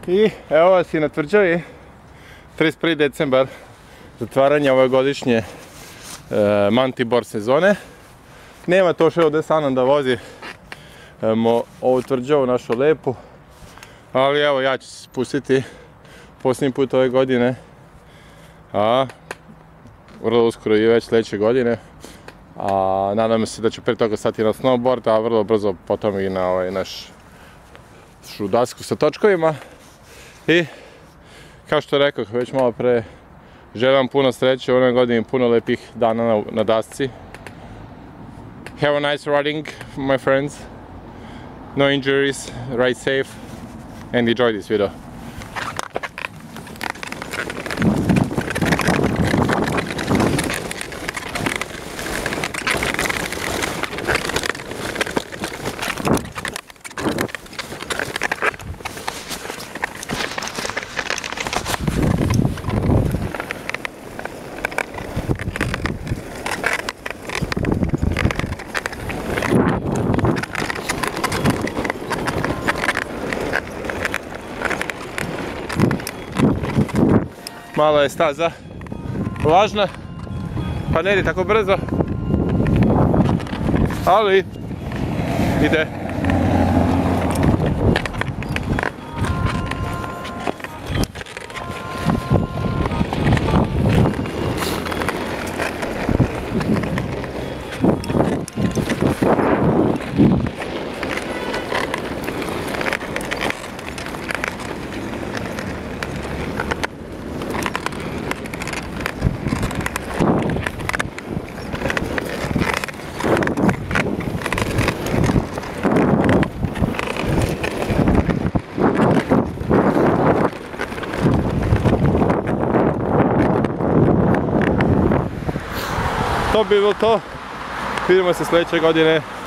I evo vas i na tvrđavi, 31. decembar, zatvaranje ove godišnje Mantibor sezone. Nema to še ovdje sa mnom da vozi ovu tvrđavu našu lepu, ali evo ja ću se spustiti posljednji put ove godine, a vrlo uskoro i već sljedeće godine. A nadam se da ću prije toga stati na snowboard, a vrlo brzo potom i na ovaj naš dasku sa točkovima. I kao što rekao već malo pre, želim vam puno sreće u ovoj godini, puno lepih dana na dasci. Have a nice riding, my friends. No injuries, ride safe and enjoy this video. Malo je staza vlažna, pa ne ide tako brzo, ali ide. To bi bilo to, vidimo se sljedeće godine.